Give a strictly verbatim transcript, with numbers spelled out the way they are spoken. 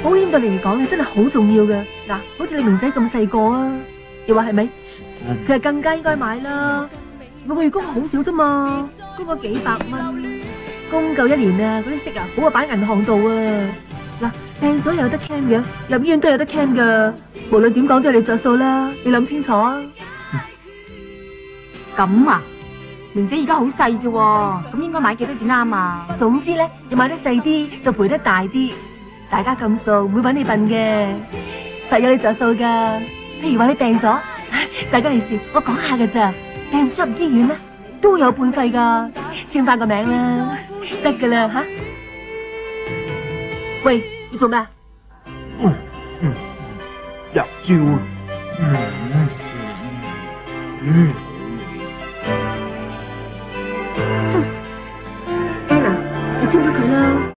保險對你嚟講咧真係好重要嘅。嗱，好似你明仔咁細個啊，你話係咪？佢係更加應該買啦。每個月供好少啫嘛，供個幾百蚊，供夠一年啊，嗰啲息啊好過擺銀行度啊。嗱，病咗又有得 claim 嘅，入醫院都有得 claim 噶，無論點講都係你着數啦，你諗清楚啊。 咁啊，明仔而家好細啫，咁應該買幾多至啱啊？ 總之咧，要買得細啲就賠得大啲，大家咁熟唔會搵你笨嘅，實有你着數噶。譬如話你病咗，大家嚟笑，我講下噶咋，病咗入醫院咧都有半費噶，簽翻個名啦，得噶啦吓。喂，要做咩啊？ 嗯嗯，入招。嗯嗯嗯。